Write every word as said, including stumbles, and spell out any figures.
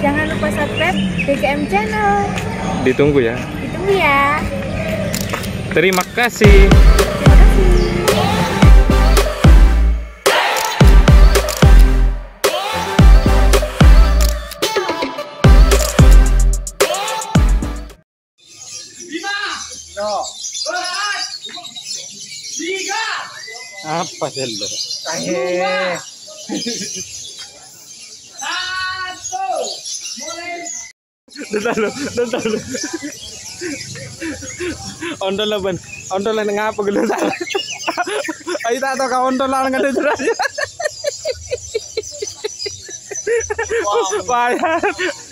Jangan lupa subscribe D K M Channel. Ditunggu ya. Ditunggu ya. Terima kasih. Terima kasih. Apa sih lo? Eh. Bentar lo, bentar lo. Ondol lah ban, ondol lah ngapa gitu salah. Ayo tak tahu kau ondol lah nggak ada jelas. Wah,